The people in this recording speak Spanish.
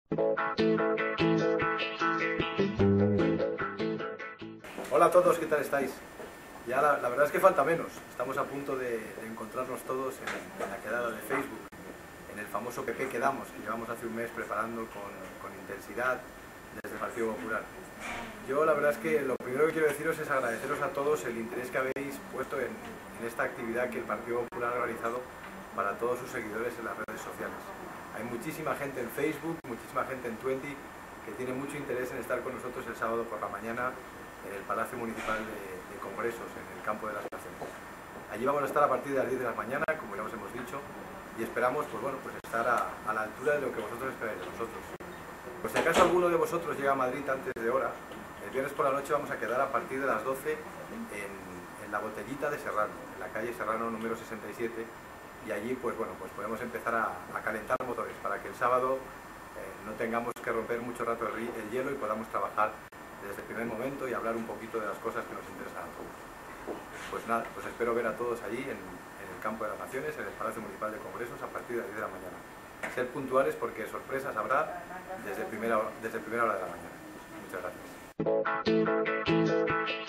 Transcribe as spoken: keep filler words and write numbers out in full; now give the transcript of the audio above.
Hola a todos, ¿qué tal estáis? Ya la, la verdad es que falta menos. Estamos a punto de, de encontrarnos todos en, en la quedada de Facebook, en el famoso P P Quedamos, que llevamos hace un mes preparando con, con intensidad desde el Partido Popular. Yo la verdad es que lo primero que quiero deciros es agradeceros a todos el interés que habéis puesto en, en esta actividad que el Partido Popular ha organizado para todos sus seguidores en las redes sociales. Hay muchísima gente en Facebook, muchísima gente en Twenty que tiene mucho interés en estar con nosotros el sábado por la mañana en el Palacio Municipal de, de Congresos, en el campo de las Naciones. Allí vamos a estar a partir de las diez de la mañana, como ya os hemos dicho, y esperamos pues, bueno, pues estar a, a la altura de lo que vosotros esperáis de nosotros. Por si acaso alguno de vosotros llega a Madrid antes de hora, el viernes por la noche vamos a quedar a partir de las doce en, en la Botellita de Serrano, en la calle Serrano número sesenta y siete, y allí pues bueno, pues podemos empezar a, a calentar motores para que el sábado eh, no tengamos que romper mucho rato el, el hielo y podamos trabajar desde el primer momento y hablar un poquito de las cosas que nos interesan a todos. Pues nada, pues espero ver a todos allí en, en el campo de las Naciones, en el Palacio Municipal de Congresos a partir de las diez de la mañana. Ser puntuales porque sorpresas habrá desde primera, desde primera hora de la mañana. Muchas gracias.